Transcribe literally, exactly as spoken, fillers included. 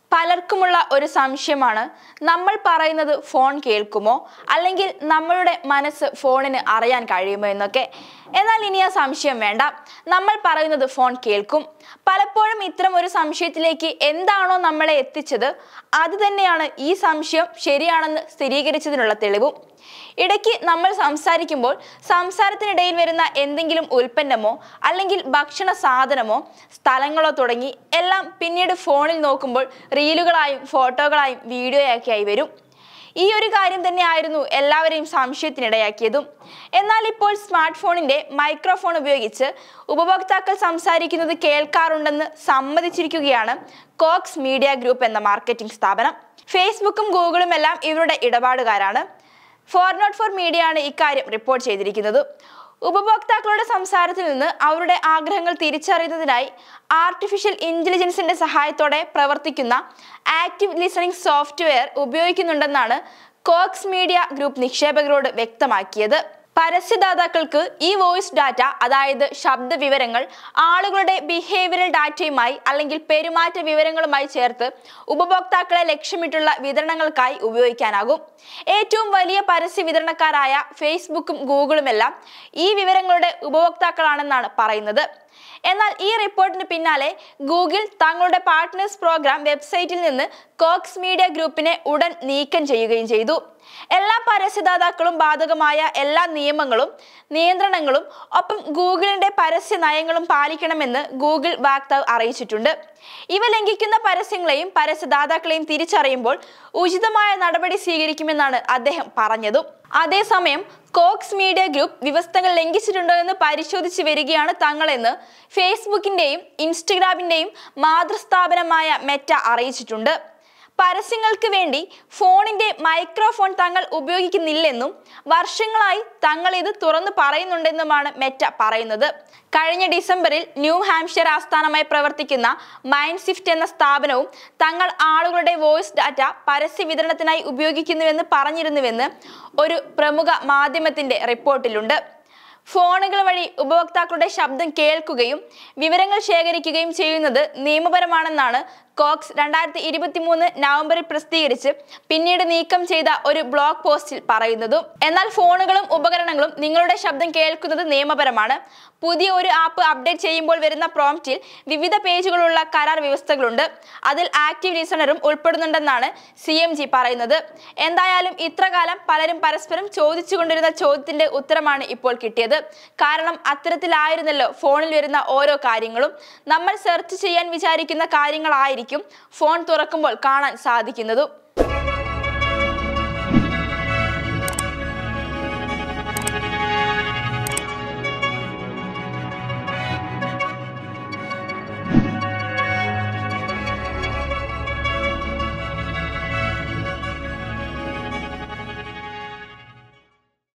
പലർക്കുമുള്ള ഒരു സംശയമാണ് നമ്മൾ പറയുന്നത് ഫോൺ കേൾക്കുമോ അല്ലെങ്കിൽ നമ്മളുടെ മനസ്സ് ഫോണിന് അറിയാൻ കഴിയുമോ എന്നൊക്കെ. എന്നാൽ ഇനി ആ സംശയം വേണ്ട, നമ്മൾ പറയുന്നത് ഫോൺ കേൾക്കും. പലപ്പോഴും ഇത്തരം ഒരു സംശയത്തിലേക്ക് എന്താണോ നമ്മളെ എത്തിച്ചത് അത് തന്നെയാണ് ഈ സംശയം ശരിയാണെന്ന് സ്ഥിരീകരിച്ചതിനുള്ള തെളിവും. ഇടയ്ക്ക് നമ്മൾ സംസാരിക്കുമ്പോൾ സംസാരത്തിനിടയിൽ വരുന്ന എന്തെങ്കിലും ഉൽപ്പന്നമോ അല്ലെങ്കിൽ ഭക്ഷണ സാധനമോ സ്ഥലങ്ങളോ തുടങ്ങി എല്ലാം പിന്നീട് ഫോണിൽ നോക്കുമ്പോൾ റീലുകളായും ഫോട്ടോകളായും വീഡിയോയൊക്കെയായി വരും. ഈ ഒരു കാര്യം തന്നെയായിരുന്നു എല്ലാവരെയും സംശയത്തിനിടയാക്കിയതും. എന്നാൽ ഇപ്പോൾ സ്മാർട്ട് ഫോണിന്റെ മൈക്രോഫോൺ ഉപയോഗിച്ച് ഉപഭോക്താക്കൾ സംസാരിക്കുന്നത് കേൾക്കാറുണ്ടെന്ന് സമ്മതിച്ചിരിക്കുകയാണ് കോക്സ് മീഡിയ ഗ്രൂപ്പ് എന്ന മാർക്കറ്റിംഗ് സ്ഥാപനം. ഫേസ്ബുക്കും ഗൂഗിളും എല്ലാം ഇവരുടെ ഇടപാടുകാരാണ്. ഫോർ നോട്ട് ഫോർ മീഡിയ ആണ് ഇക്കാര്യം റിപ്പോർട്ട് ചെയ്തിരിക്കുന്നത്. ഉപഭോക്താക്കളുടെ സംസാരത്തിൽ നിന്ന് അവരുടെ ആഗ്രഹങ്ങൾ തിരിച്ചറിയുന്നതിനായി ആർട്ടിഫിഷ്യൽ ഇന്റലിജൻസിന്റെ സഹായത്തോടെ പ്രവർത്തിക്കുന്ന ആക്റ്റീവ് ലിസണിംഗ് സോഫ്റ്റ്വെയർ ഉപയോഗിക്കുന്നുണ്ടെന്നാണ് കോക്സ് മീഡിയ ഗ്രൂപ്പ് നിക്ഷേപകരോട് വ്യക്തമാക്കിയത്. പരസ്യദാതാക്കൾക്ക് ഈ വോയിസ് ഡാറ്റ, അതായത് ശബ്ദ വിവരങ്ങൾ, ആളുകളുടെ ബിഹേവിയറൽ ഡാറ്റയുമായി അല്ലെങ്കിൽ പെരുമാറ്റ വിവരങ്ങളുമായി ചേർത്ത് ഉപഭോക്താക്കളെ ലക്ഷ്യമിട്ടുള്ള വിതരണങ്ങൾക്കായി ഉപയോഗിക്കാനാകും. ഏറ്റവും വലിയ പരസ്യ വിതരണക്കാരായ ഫേസ്ബുക്കും ഗൂഗിളുമെല്ലാം ഈ വിവരങ്ങളുടെ ഉപഭോക്താക്കളാണെന്നാണ് പറയുന്നത്. എന്നാൽ ഈ റിപ്പോർട്ടിന് പിന്നാലെ ഗൂഗിൾ തങ്ങളുടെ പാർട്ട്നേഴ്സ് പ്രോഗ്രാം വെബ്സൈറ്റിൽ നിന്ന് കോക്സ് മീഡിയ ഗ്രൂപ്പിനെ ഉടൻ നീക്കം ചെയ്യുകയും ചെയ്തു. എല്ലാ പരസ്യദാതാക്കളും ബാധകമായ എല്ലാ നിയമങ്ങളും നിയന്ത്രണങ്ങളും ഒപ്പം ഗൂഗിളിന്റെ പരസ്യ നയങ്ങളും പാലിക്കണമെന്ന് ഗൂഗിൾ വക്താവ് അറിയിച്ചിട്ടുണ്ട്. ഇവ ലംഘിക്കുന്ന പരസ്യങ്ങളെയും പരസ്യദാതാക്കളെയും തിരിച്ചറിയുമ്പോൾ ഉചിതമായ നടപടി സ്വീകരിക്കുമെന്നാണ് അദ്ദേഹം പറഞ്ഞതും. അതേസമയം കോക്സ് മീഡിയ ഗ്രൂപ്പ് വ്യവസ്ഥകൾ ലംഘിച്ചിട്ടുണ്ടോ എന്ന് പരിശോധിച്ച് വരികയാണ് തങ്ങളെന്ന് ഫേസ്ബുക്കിന്റെയും ഇൻസ്റ്റഗ്രാമിന്റെയും മാതൃസ്ഥാപനമായ മെറ്റ അറിയിച്ചിട്ടുണ്ട്. പരസ്യങ്ങൾക്ക് വേണ്ടി ഫോണിന്റെ മൈക്രോഫോൺ തങ്ങൾ ഉപയോഗിക്കുന്നില്ലെന്നും വർഷങ്ങളായി തങ്ങൾ ഇത് തുറന്നു പറയുന്നുണ്ടെന്നുമാണ് മെറ്റ പറയുന്നത്. കഴിഞ്ഞ ഡിസംബറിൽ ന്യൂ ഹാംഷയർ ആസ്ഥാനമായി പ്രവർത്തിക്കുന്ന മൈൻഡ്സിഫ്റ്റ് എന്ന സ്ഥാപനവും തങ്ങൾ ആളുകളുടെ വോയിസ് ഡാറ്റ പരസ്യ വിതരണത്തിനായി ഉപയോഗിക്കുന്നുവെന്ന് പറഞ്ഞിരുന്നുവെന്ന് ഒരു പ്രമുഖ മാധ്യമത്തിന്റെ റിപ്പോർട്ടിലുണ്ട്. ഫോണുകൾ വഴി ഉപഭോക്താക്കളുടെ ശബ്ദം കേൾക്കുകയും വിവരങ്ങൾ ശേഖരിക്കുകയും ചെയ്യുന്നത് നിയമപരമാണെന്നാണ് കോക്സ് രണ്ടായിരത്തി ഇരുപത്തി മൂന്ന് നവംബറിൽ പ്രസിദ്ധീകരിച്ച് പിന്നീട് നീക്കം ചെയ്ത ഒരു ബ്ലോഗ് പോസ്റ്റിൽ പറയുന്നതും. എന്നാൽ ഫോണുകളും ഉപകരണങ്ങളും നിങ്ങളുടെ ശബ്ദം കേൾക്കുന്നത് നിയമപരമാണ്. പുതിയ ഒരു ആപ്പ് അപ്ഡേറ്റ് ചെയ്യുമ്പോൾ വരുന്ന പ്രോംപ്റ്റിൽ വിവിധ പേജുകളുള്ള കരാർ വ്യവസ്ഥകളുണ്ട്. അതിൽ ആക്റ്റീവ് ലിസണറും ഉൾപ്പെടുന്നുണ്ടെന്നാണ് സി എം ജി പറയുന്നത്. എന്തായാലും ഇത്രകാലം പലരും പരസ്പരം ചോദിച്ചുകൊണ്ടിരുന്ന ചോദ്യത്തിന്റെ ഉത്തരമാണ് ഇപ്പോൾ കിട്ടിയത്. കാരണം അത്തരത്തിലായിരുന്നല്ലോ ഫോണിൽ വരുന്ന ഓരോ കാര്യങ്ങളും. നമ്മൾ സെർച്ച് ചെയ്യാൻ വിചാരിക്കുന്ന കാര്യങ്ങളായിരിക്കും ഫോൺ തുറക്കുമ്പോൾ കാണാൻ സാധിക്കുന്നതും.